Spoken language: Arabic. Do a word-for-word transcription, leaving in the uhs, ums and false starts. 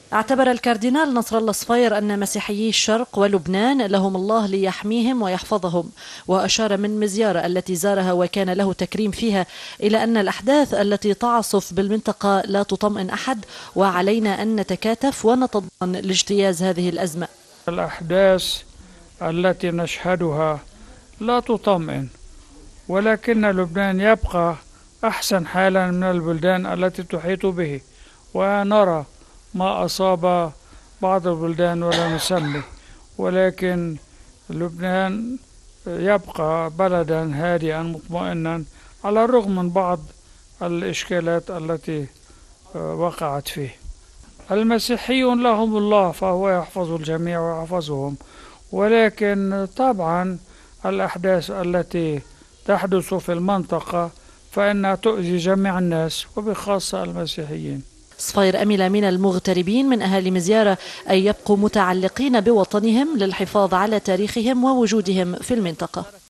اعتبر الكاردينال نصر الله صفير أن مسيحيي الشرق ولبنان لهم الله ليحميهم ويحفظهم، وأشار من مزيارة التي زارها وكان له تكريم فيها إلى أن الأحداث التي تعصف بالمنطقة لا تطمئن أحد، وعلينا أن نتكاتف ونتضامن لاجتياز هذه الأزمة. الأحداث التي نشهدها لا تطمئن، ولكن لبنان يبقى أحسن حالا من البلدان التي تحيط به، ونرى ما أصاب بعض البلدان ولا نسمي، ولكن لبنان يبقى بلدا هادئا مطمئنا على الرغم من بعض الإشكالات التي وقعت فيه. المسيحيون لهم الله فهو يحفظ الجميع ويحفظهم، ولكن طبعا الأحداث التي تحدث في المنطقة فإنها تؤذي جميع الناس وبخاصة المسيحيين. صفير أمل من المغتربين من أهالي مزيارة أن يبقوا متعلقين بوطنهم للحفاظ على تاريخهم ووجودهم في المنطقة.